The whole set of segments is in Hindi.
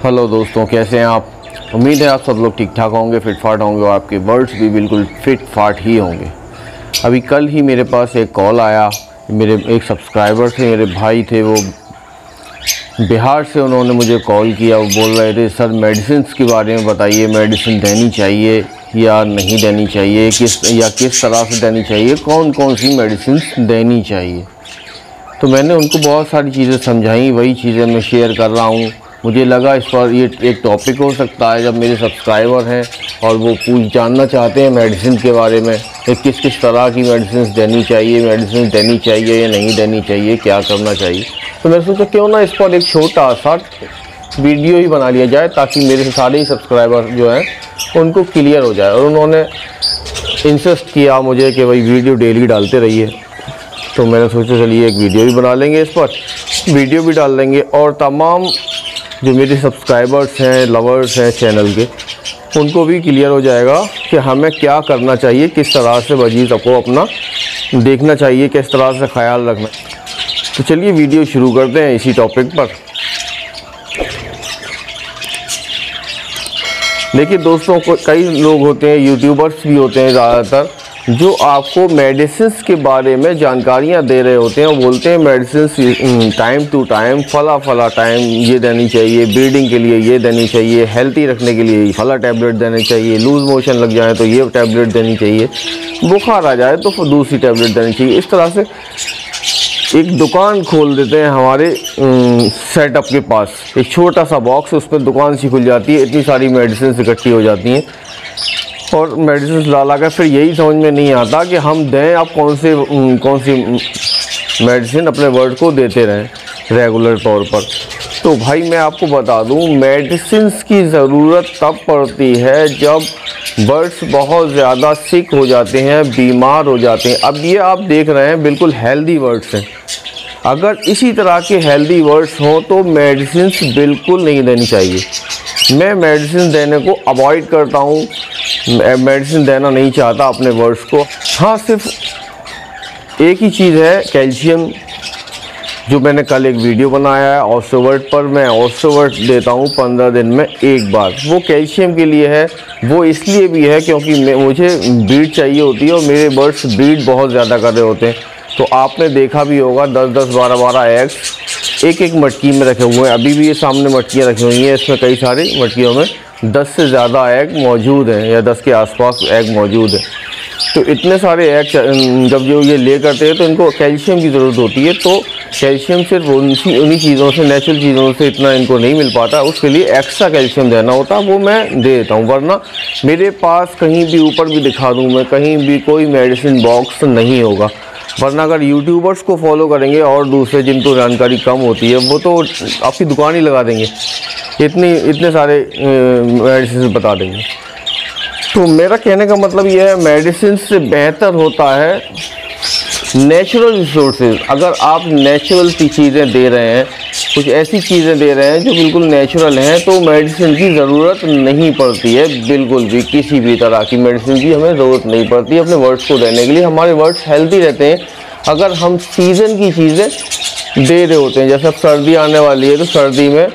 हेलो दोस्तों, कैसे हैं आप। उम्मीद है आप सब लोग ठीक ठाक होंगे, फिट फाट होंगे और आपके वर्ड्स भी बिल्कुल फिट फाट ही होंगे। अभी कल ही मेरे पास एक कॉल आया, मेरे एक सब्सक्राइबर थे, मेरे भाई थे, वो बिहार से उन्होंने मुझे कॉल किया। वो बोल रहे थे सर मेडिसिन के बारे में बताइए, मेडिसिन देनी चाहिए या नहीं देनी चाहिए, किस तरह से देनी चाहिए, कौन कौन सी मेडिसिन देनी चाहिए। तो मैंने उनको बहुत सारी चीज़ें समझाई, वही चीज़ें मैं शेयर कर रहा हूँ। मुझे लगा इस पर ये एक टॉपिक हो सकता है, जब मेरे सब्सक्राइबर हैं और वो जानना चाहते हैं मेडिसिन के बारे में कि किस किस तरह की मेडिसिन देनी चाहिए या नहीं देनी चाहिए, क्या करना चाहिए। तो मैंने सोचा क्यों ना इस पर एक छोटा सा वीडियो ही बना लिया जाए, ताकि मेरे सारे ही सब्सक्राइबर जो हैं उनको क्लियर हो जाए। और उन्होंने इंसिस्ट किया मुझे कि भाई वीडियो डेली डालते रहिए। तो मैंने सोचा चलिए एक वीडियो भी बना लेंगे, इस पर वीडियो भी डाल देंगे और तमाम जो मेरे सब्सक्राइबर्स हैं, लवर्स हैं चैनल के, उनको भी क्लियर हो जाएगा कि हमें क्या करना चाहिए, किस तरह से वजीज़ को अपना देखना चाहिए, किस तरह से ख्याल रखना। तो चलिए वीडियो शुरू करते हैं इसी टॉपिक पर। देखिए दोस्तों, कई लोग होते हैं, यूट्यूबर्स भी होते हैं ज़्यादातर, जो आपको मेडिसिन्स के बारे में जानकारियाँ दे रहे होते हैं। वो बोलते हैं मेडिसिन टाइम टू टाइम, फला टाइम ये देनी चाहिए, ब्रीडिंग के लिए ये देनी चाहिए, हेल्थी रखने के लिए फला टैबलेट देनी चाहिए, लूज़ मोशन लग जाए तो ये टैबलेट देनी चाहिए, बुखार आ जाए तो दूसरी टैबलेट देनी चाहिए। इस तरह से एक दुकान खोल देते हैं हमारे सेटअप के पास, एक छोटा सा बॉक्स, उस पर दुकान सी खुल जाती है, इतनी सारी मेडिसिन इकट्ठी हो जाती हैं और मेडिसिन ला कर फिर यही समझ में नहीं आता कि हम दें, आप कौन सी मेडिसिन अपने वर्ड को देते रहें रेगुलर तौर पर। तो भाई मैं आपको बता दूं, मेडिसिन की ज़रूरत तब पड़ती है जब बर्ड्स बहुत ज़्यादा सिक हो जाते हैं, बीमार हो जाते हैं। अब ये आप देख रहे हैं बिल्कुल हेल्दी बर्ड्स हैं। अगर इसी तरह के हेल्दी बर्ड्स हों तो मेडिसिन बिल्कुल नहीं देनी चाहिए। मैं मेडिसिन देने को अवॉइड करता हूँ, मेडिसिन देना नहीं चाहता अपने बर्ड्स को। हाँ, सिर्फ एक ही चीज़ है, कैल्शियम, जो मैंने कल एक वीडियो बनाया है ऑस्टोवर्ट पर। मैं ऑस्टोवर्ट देता हूँ 15 दिन में एक बार। वो कैल्शियम के लिए है, वो इसलिए भी है क्योंकि मुझे ब्रीड चाहिए होती है और मेरे बर्ड्स ब्रीड बहुत ज़्यादा कर रहे होते हैं। तो आपने देखा भी होगा 10-10, 12-12 एग्स एक मटकी में रखे हुए हैं। अभी भी ये सामने मटकियाँ रखी हुई हैं, इसमें कई सारी मटकियों में 10 से ज़्यादा एग मौजूद हैं या 10 के आसपास एग मौजूद है। तो इतने सारे एग जब जो ये ले करते हैं तो इनको कैल्शियम की ज़रूरत होती है। तो कैल्शियम सिर्फ उन्हीं चीज़ों से, नेचुरल चीज़ों से इतना इनको नहीं मिल पाता, उसके लिए एक्स्ट्रा कैल्शियम देना होता है, वो मैं दे देता हूँ। वरना मेरे पास कहीं भी, ऊपर भी दिखा दूँ मैं, कहीं भी कोई मेडिसिन बॉक्स नहीं होगा। वरना अगर यूट्यूबर्स को फॉलो करेंगे और दूसरे जिनको जानकारी कम होती है, वो तो आपकी दुकान ही लगा देंगे, इतने सारे मेडिसिन बता देंगे। तो मेरा कहने का मतलब यह है, मेडिसिन से बेहतर होता है नेचुरल रिसोर्सेज। अगर आप नेचुरल चीज़ें दे रहे हैं, कुछ ऐसी चीज़ें दे रहे हैं जो बिल्कुल नेचुरल हैं, तो मेडिसिन की ज़रूरत नहीं पड़ती है। बिल्कुल भी किसी भी तरह की मेडिसिन की हमें ज़रूरत नहीं पड़ती है अपने वर्ड्स को देने के लिए। हमारे वर्ड्स हेल्दी रहते हैं अगर हम सीज़न की चीज़ें दे रहे होते हैं। जैसे अब सर्दी आने वाली है, तो सर्दी में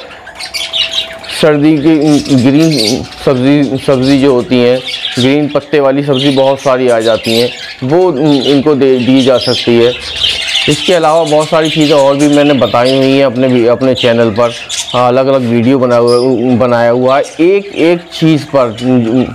सर्दी की ग्रीन सब्ज़ी जो होती हैं, ग्रीन पत्ते वाली सब्ज़ी बहुत सारी आ जाती हैं, वो इनको दी जा सकती है। इसके अलावा बहुत सारी चीज़ें और भी मैंने बताई हुई हैं अपने चैनल पर, अलग अलग वीडियो बनाया हुआ है एक चीज़ पर।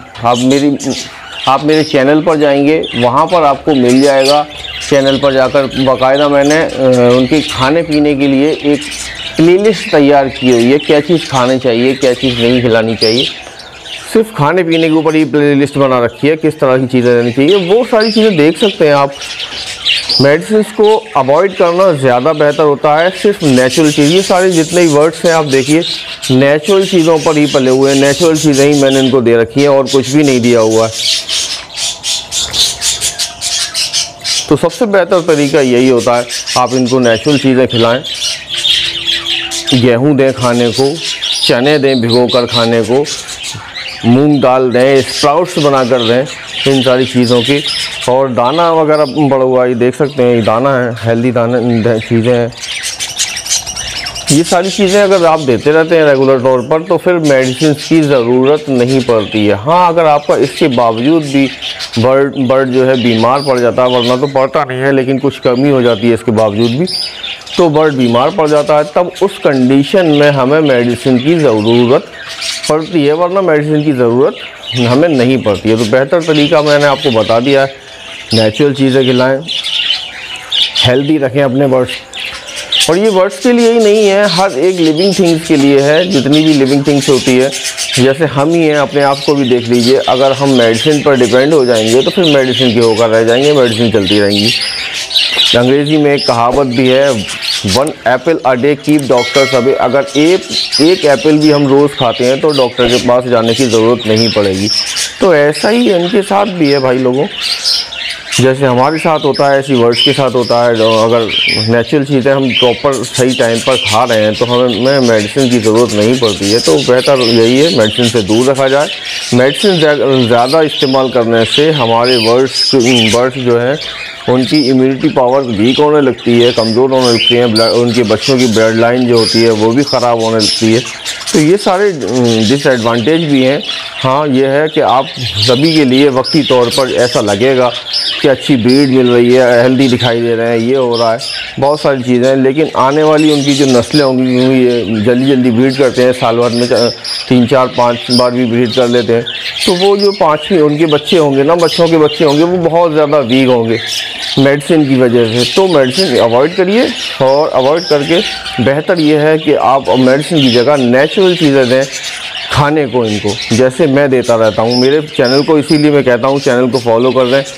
आप मेरे चैनल पर जाएंगे, वहाँ पर आपको मिल जाएगा। चैनल पर जाकर बाकायदा मैंने उनके खाने पीने के लिए एक प्लेलिस्ट तैयार की हुई है, क्या चीज़ खाने चाहिए, क्या चीज़ नहीं खिलानी चाहिए। सिर्फ खाने पीने के ऊपर ही प्लेलिस्ट बना रखी है, किस तरह की चीज़ें रहनी चाहिए, वो सारी चीज़ें देख सकते हैं आप। मेडिसिन को अवॉइड करना ज़्यादा बेहतर होता है, सिर्फ नेचुरल चीज़। ये सारे जितने ही वर्ड्स हैं आप देखिए, नेचुरल चीज़ों पर ही पले हुए हैं, नेचुरल चीज़ें ही मैंने इनको दे रखी हैं और कुछ भी नहीं दिया हुआ है। तो सबसे बेहतर तरीका यही होता है, आप इनको नेचुरल चीज़ें खिलाएं। गेहूँ दें खाने को, चने दें भिगो कर खाने को, मूंग दाल दें, स्प्राउट्स बना कर दें इन सारी चीज़ों की। और दाना वगैरह पड़ा हुआ, ये देख सकते हैं, ये दाना है, हेल्दी दाना चीज़ें हैं। ये सारी चीज़ें अगर आप देते रहते हैं रेगुलर तौर पर तो फिर मेडिसिन की ज़रूरत नहीं पड़ती है। हाँ, अगर आपका इसके बावजूद भी बर्ड जो है बीमार पड़ जाता है, वरना तो पड़ता नहीं है लेकिन कुछ कमी हो जाती है इसके बावजूद भी, तो बर्ड बीमार पड़ जाता है, तब उस कंडीशन में हमें मेडिसिन की ज़रूरत पड़ती है, वरना मेडिसिन की ज़रूरत हमें नहीं पड़ती है। तो बेहतर तरीका मैंने आपको बता दिया है, नेचुरल चीज़ें खिलाएँ, हेल्दी रखें अपने बर्ड्स। और ये बर्ड्स के लिए ही नहीं है, हर एक लिविंग थिंग्स के लिए है, जितनी भी लिविंग थिंग्स होती है, जैसे हम ही हैं, अपने आप को भी देख लीजिए। अगर हम मेडिसिन पर डिपेंड हो जाएंगे तो फिर मेडिसिन के होकर रह जाएंगे, मेडिसिन चलती रहेंगी। अंग्रेज़ी में एक कहावत भी है, 1 apple a day keep doctors away. अगर एक एप्पल भी हम रोज़ खाते हैं तो डॉक्टर के पास जाने की ज़रूरत नहीं पड़ेगी। तो ऐसा ही इनके साथ भी है भाई लोगों, जैसे हमारे साथ होता है ऐसी बर्ड्स के साथ होता है। अगर नेचुरल चीज़ें हम प्रॉपर सही टाइम पर खा रहे हैं तो हमें मेडिसिन की ज़रूरत नहीं पड़ती है। तो बेहतर यही है मेडिसिन से दूर रखा जाए। मेडिसिन ज़्यादा इस्तेमाल करने से हमारे बर्ड्स जो हैं उनकी इम्यूनिटी पावर वीक होने लगती है, कमज़ोर होने लगती है, उनके बच्चों की ब्लड लाइन जो होती है वो भी ख़राब होने लगती है। तो ये सारे डिसएडवांटेज भी हैं। हाँ, ये है कि आप सभी के लिए वक्ती तौर पर ऐसा लगेगा कि अच्छी ब्रीड मिल रही है, हेल्दी दिखाई दे रहे हैं, ये हो रहा है, बहुत सारी चीज़ें हैं, लेकिन आने वाली उनकी जो नस्लें होंगी ये जल्दी ब्रीड करते हैं, साल भर में 3, 4, 5 बार भी ब्रीड कर लेते हैं। तो वो जो 5वीं उनके बच्चे होंगे ना, बच्चों के बच्चे होंगे, वो बहुत ज़्यादा वीक होंगे मेडिसिन की वजह से। तो मेडिसिन अवॉइड करिए, और अवॉइड करके बेहतर ये है कि आप मेडिसिन की जगह नेचुरल चीज़ें दें खाने को इनको, जैसे मैं देता रहता हूँ मेरे चैनल को। इसीलिए मैं कहता हूँ चैनल को फॉलो कर लें,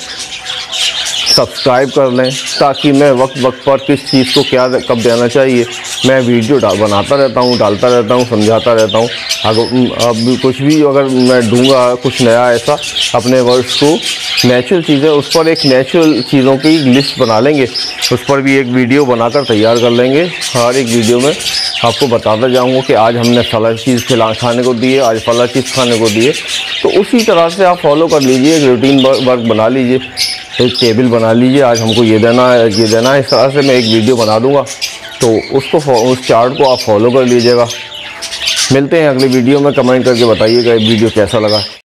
सब्सक्राइब कर लें, ताकि मैं वक्त पर किस चीज़ को क्या कब देना चाहिए मैं वीडियो बनाता रहता हूँ, डालता रहता हूँ, समझाता रहता हूँ। अब कुछ भी अगर मैं दूंगा कुछ नया ऐसा अपने वर्ड्स को, नेचुरल चीज़ें, उस पर एक नेचुरल चीज़ों की लिस्ट बना लेंगे, उस पर भी एक वीडियो बनाकर तैयार कर लेंगे। हर एक वीडियो में आपको बताता जाऊँगा कि आज हमने फला चीज़ खाने को दी है, आज फला चीज़ खाने को दी है। तो उसी तरह से आप फॉलो कर लीजिए, एक रूटीन वर्क बना लीजिए, एक टेबल बना लीजिए, आज हमको ये देना है, ये देना है। इस तरह से मैं एक वीडियो बना दूंगा, तो उस चार्ट को आप फॉलो कर लीजिएगा। मिलते हैं अगले वीडियो में, कमेंट करके बताइएगा ये वीडियो कैसा लगा।